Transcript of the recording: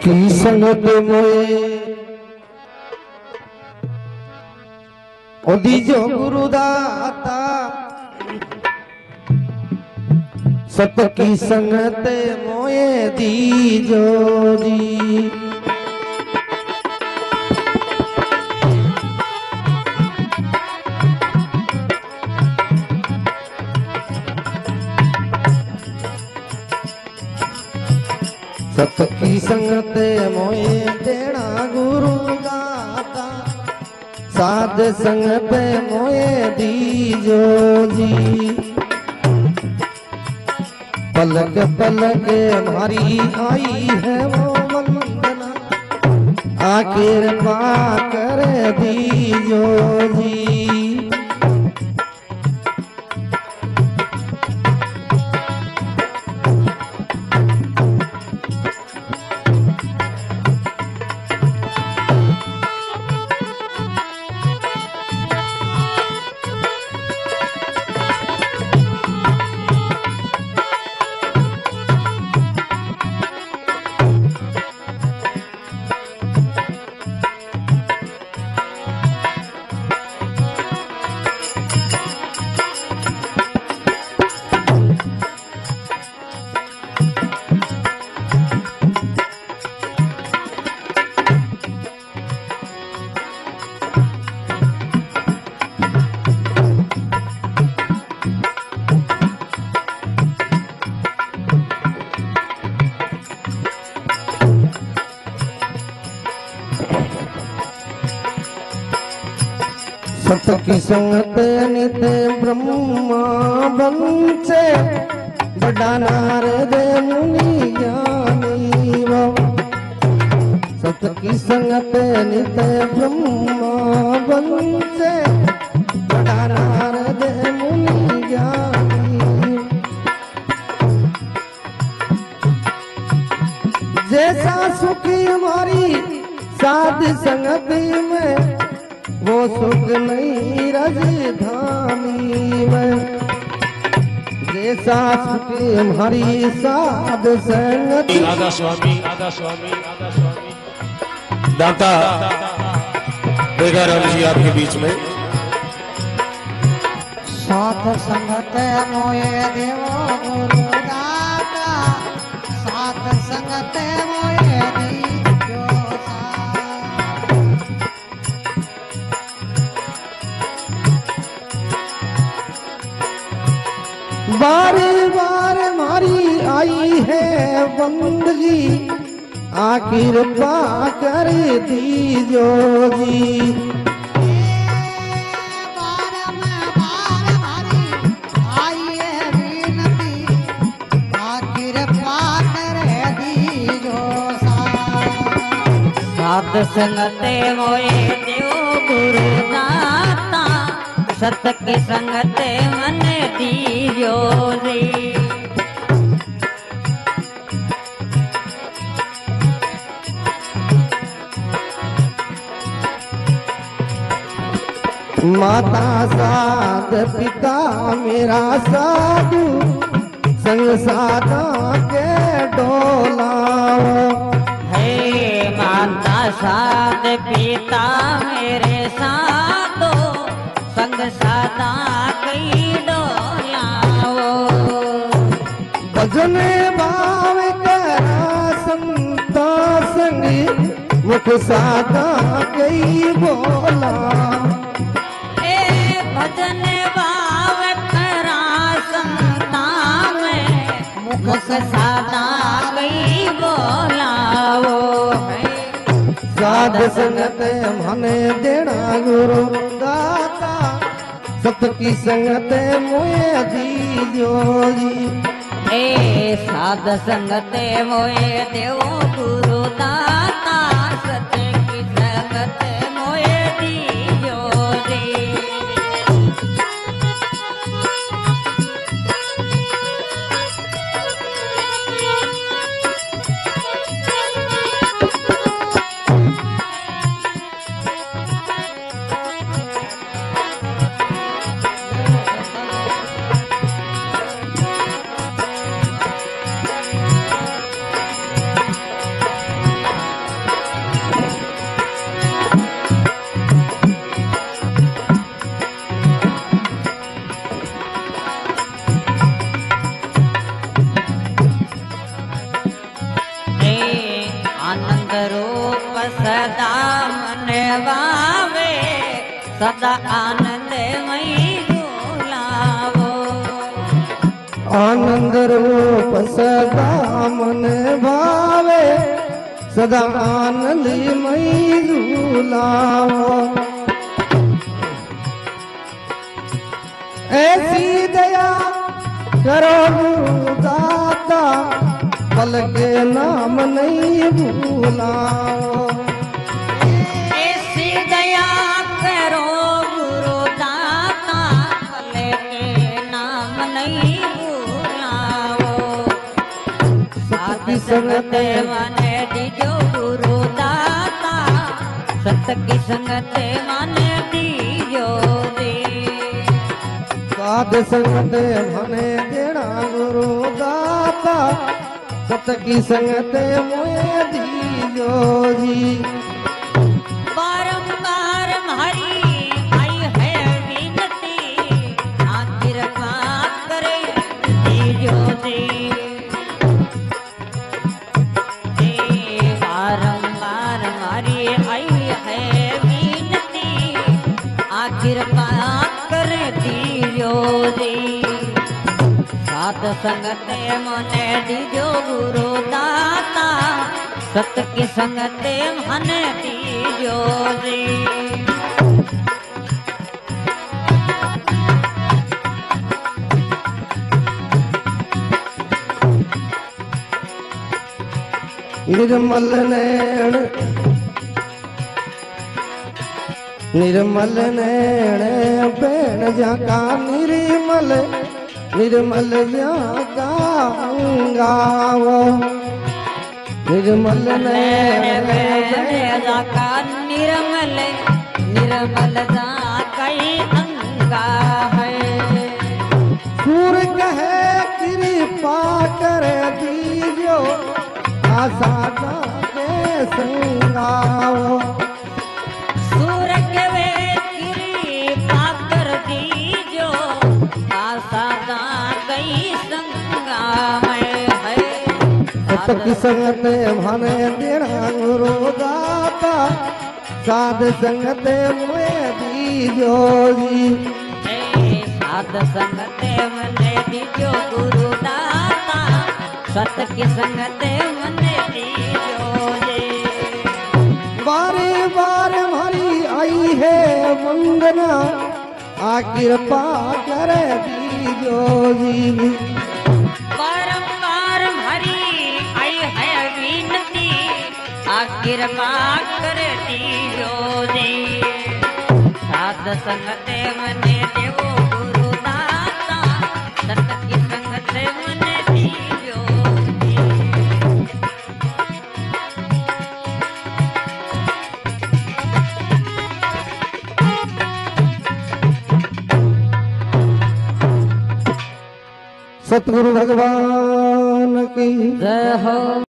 की संगत मोए ओदी जो गुरुदाता सत की संगत मोए दीजो जी। सत की संगत मोए देना गुरु दाता साध संगत मोए दीजो जी। पलक पलक हमारी आई है वो वंदना आखिर पा कर दीजो जी। सत की संगत नित ब्रह्मा बंचे बड़ा नारद मुनि ज्ञानी वो। सत की संगत नित ब्रह्मा बंचे बड़ा नारद मुनि ज्ञानी। जैसा सुखी हमारी साध संगत में वो सुख नहीं राजधानी में। जैसा सुख हमारी साध संगत। राधा स्वामी राधा स्वामी राधा स्वामी दाता बेगाराम जी आपके बीच में। साध संगत मोए देवो गुरु दाता साध संगत मोए दीजो बार बार मारी आई है बंदगी आखिर पा कर दीजो जी। साध संगते मोए देव गुरु दाता सत की संगते मन दीजो रे। माता साध पिता मेरा साधु संग साधा के डोलाओ। माता साध पिता मेरे साधो संग साधा कई डोलाओ। भजन भाव करा संता संग मुख साधा कई बोला। भजन भाव करा संता में मुख साधा कई बोलाओ। साध संगत मने देना गुरु दाता सत की संगत मोए दीजो जी। साध संगत मोए देवो गुरु दाता सत की संगत मोए दीजो जी। आनंद रूप सदा मन वावे सदा आनंद मई झूलावो आनंद रूप सदा मन भावे सदा आनंद मई झूलावो ऐसी दया करो दाता पल के नाम नहीं भूलाओ ऐसी दया करो गुरु दाता पल के नाम नहीं भूलाओ साथ संगत मन दीजो गुरु दाता सत की संगत मन दीजो दे साध संगत मने देना गुरु दाता सत की संगत मोए दीजो जी बारंबार हमारी आई है विनती आखिर बात करे दीजो दे बारंबार हमारी आई है विनती आखिर बात करे दीजो दे साथ संगत मने दीजो गुरु दाता सत की संगत मन दीजो रे निर्मल नैण निर्मल नैण बेण जाका निर्मल निर्मल जाका गावो निर्मल नैण जाका निर्मल निर्मल जाका अंगा है सूर कहे कृपा कर दीजो आशा के संगाओ सूर कहे कृपा कर दीजो आशा कई संगा है सत की संगत मने देना गुरु दाता साध संगत मुए दीजो जी साध संगत मने दीजो गुरु दाता सत की संगत मने दीजो जी बारे बार हमारी आई है वंदना आ कृपा कर दीजो जी बारंबार हरी आई है विनती आखिर बात कर दीजो दे साध संगत मने देवो गुरु दाता सत की संगत मने दीजो दे सतगुरु भगवान की जय हो।